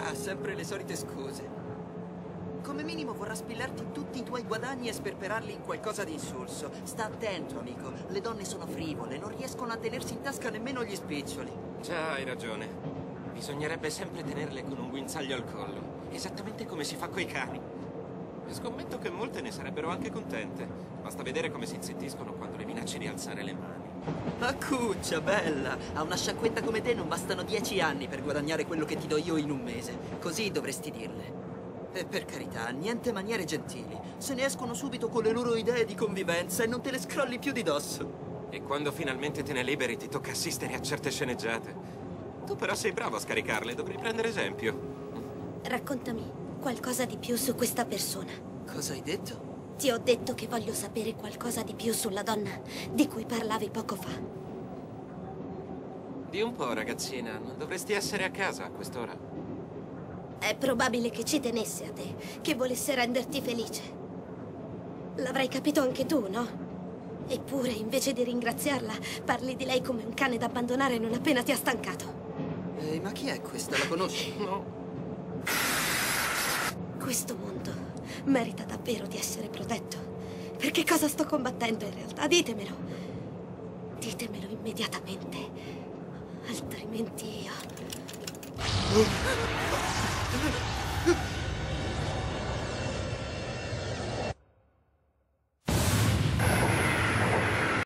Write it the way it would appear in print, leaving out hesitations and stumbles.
Ah, sempre le solite scuse. Come minimo vorrà spillarti tutti i tuoi guadagni e sperperarli in qualcosa di insulso. Sta attento, amico. Le donne sono frivole, non riescono a tenersi in tasca nemmeno gli spiccioli. Già, hai ragione. Bisognerebbe sempre tenerle con un guinzaglio al collo, esattamente come si fa coi cani. E scommetto che molte ne sarebbero anche contente. Basta vedere come si inzittiscono quando le minacci di alzare le mani. Ma cuccia, bella! A una sciacquetta come te non bastano 10 anni per guadagnare quello che ti do io in un mese. Così dovresti dirle. E per carità, niente maniere gentili. Se ne escono subito con le loro idee di convivenza e non te le scrolli più di dosso. E quando finalmente te ne liberi ti tocca assistere a certe sceneggiate. Tu però sei bravo a scaricarle, dovrei prendere esempio. Raccontami qualcosa di più su questa persona. Cosa hai detto? Ti ho detto che voglio sapere qualcosa di più sulla donna di cui parlavi poco fa. Di un po', ragazzina, non dovresti essere a casa a quest'ora. È probabile che ci tenesse a te, che volesse renderti felice. L'avrai capito anche tu, no? Eppure, invece di ringraziarla, parli di lei come un cane da abbandonare non appena ti ha stancato. Ehi, ma chi è questa? La conosci? No. Questo mondo merita davvero di essere protetto. Per che cosa sto combattendo in realtà? Ditemelo. Ditemelo immediatamente. Altrimenti io...